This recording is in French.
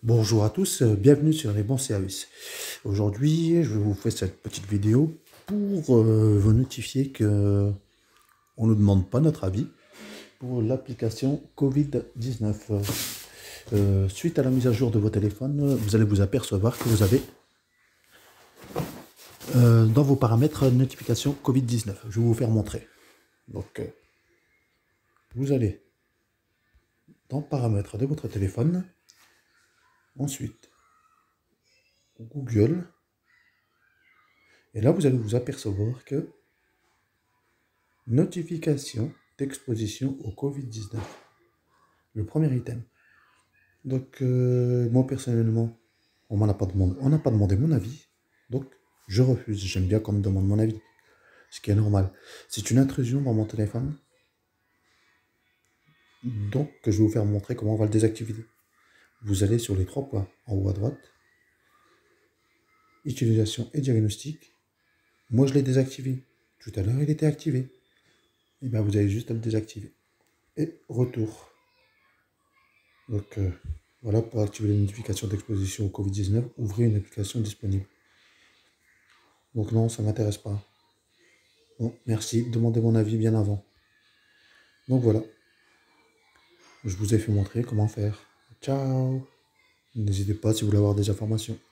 Bonjour à tous, bienvenue sur les bons services. Aujourd'hui, je vous fais cette petite vidéo pour vous notifier que on ne demande pas notre avis pour l'application Covid-19. Suite à la mise à jour de vos téléphones, vous allez vous apercevoir que vous avez dans vos paramètres notification Covid-19. Je vais vous faire montrer. Donc, vous allez dans paramètres de votre téléphone, ensuite Google, et là vous allez vous apercevoir que notification d'exposition au Covid-19. Le premier item. Donc, moi personnellement, on m'en a pas demandé, on n'a pas demandé mon avis. Donc, je refuse. J'aime bien qu'on me demande mon avis. Ce qui est normal. C'est une intrusion dans mon téléphone. Donc, je vais vous faire montrer comment on va le désactiver. Vous allez sur les trois points en haut à droite. Utilisation et diagnostic. Moi, je l'ai désactivé. Tout à l'heure, il était activé. Et bien, vous avez juste à le désactiver. Et retour. Donc, voilà, pour activer les notifications d'exposition au Covid-19, ouvrez une application disponible. Donc non, ça ne m'intéresse pas. Bon, merci, demandez mon avis bien avant. Donc voilà, je vous ai fait montrer comment faire. Ciao! N'hésitez pas si vous voulez avoir des informations.